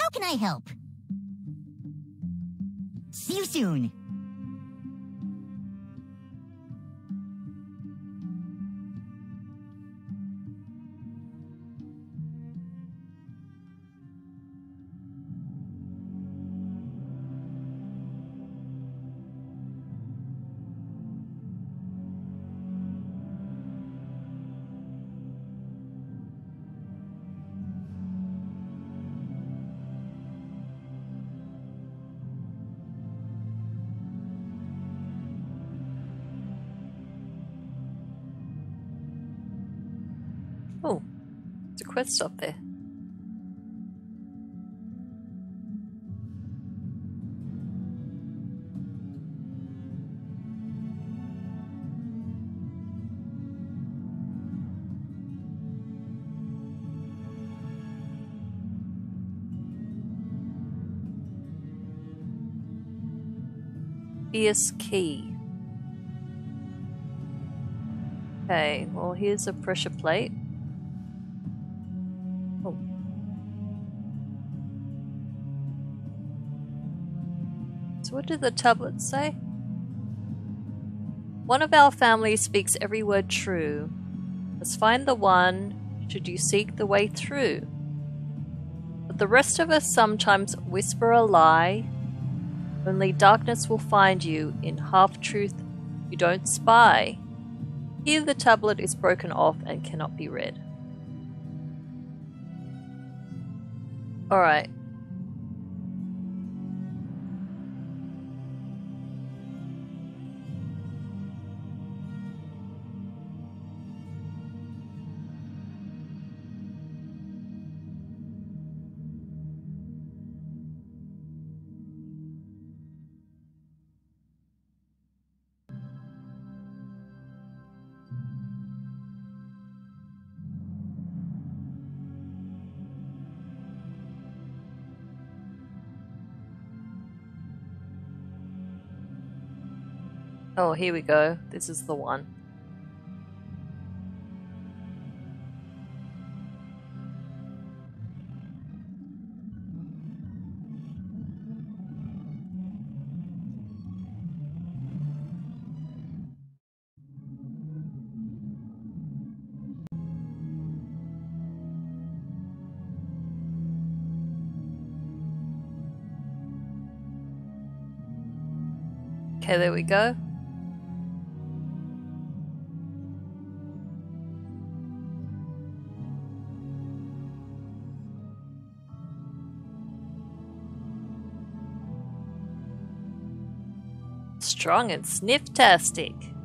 How can I help? See you soon. Oh, there's a quest up there. Fierce key. Okay, well here's a pressure plate. Oh. So what did the tablet say? One of our family speaks every word true. Must find the one, should you seek the way through. But the rest of us sometimes whisper a lie. Only darkness will find you, in half-truth you don't spy. Here the tablet is broken off and cannot be read. Alright. Oh, here we go. This is the one. Okay, there we go. Strong and sniff-tastic.